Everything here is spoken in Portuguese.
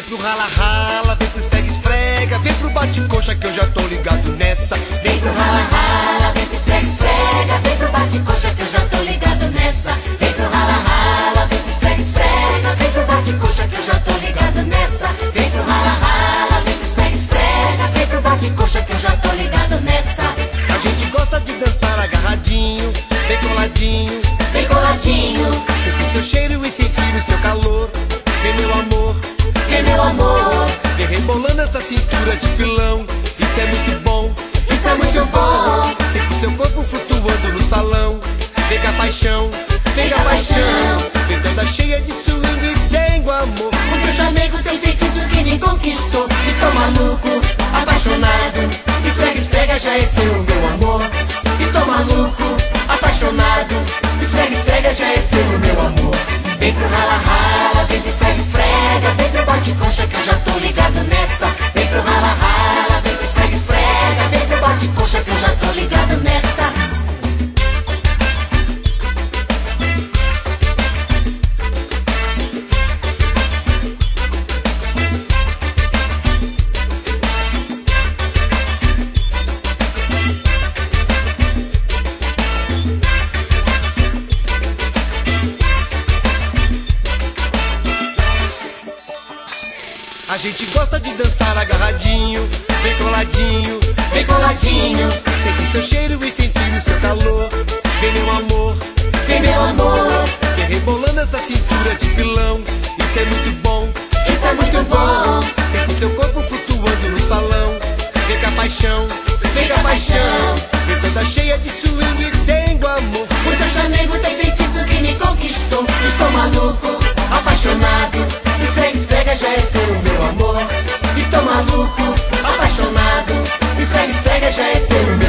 pro rala rala, vem pro esfrega esfrega, vem pro bate coxa que eu já tô ligado nessa. Vem pro rala rala, vem pro esfrega esfrega, vem pro bate coxa que eu já tô ligado nessa. Vem pro rala rala, vem pro esfrega esfrega, vem pro bate coxa que eu já tô ligado nessa. Vem pro rala rala, vem pro esfrega esfrega, vem pro bate coxa que eu já tô ligado nessa. A gente gosta de dançar agarradinho, bem coladinho, bem coladinho. sentir seu cheiro e sentir o seu calor. Vem meu amor, vem meu amor, vem rebolando essa cintura de pilão. Isso é muito bom, isso é muito bom. sente seu corpo flutuando no salão. Vem com a paixão, vem com a paixão. vem toda cheia de swing e tengo amor. O teu chamego tem feitiço que me conquistou. Estou maluco, apaixonado. Esfrega, esfrega, já é seu meu amor. Estou maluco, apaixonado. Esfrega, esfrega, já é seu meu amor. Vem pro rala rala, vem pro esfrega, esfrega, vem pro bate coxa que eu já tô ligado nessa. Vem pro rala rala, vem pro esfrega, esfrega, vem pro bate coxa que eu já tô ligado nessa. A gente gosta de dançar agarradinho, bem coladinho, bem coladinho. sentir seu cheiro e sentir o seu calor. Vem meu amor, vem meu amor, vem rebolando essa cintura de pilão. Isso é muito bom, isso é muito bom. sente seu corpo flutuando no salão. Vem com a paixão, vem com a paixão. vem toda cheia de swing e tengo amor. O teu chamego tem feitiço que me conquistou. Estou maluco, apaixonado. Esfrega, esfrega, já é seu meu amor. Estou maluco, apaixonado. Esfrega, esfrega, já é seu meu amor.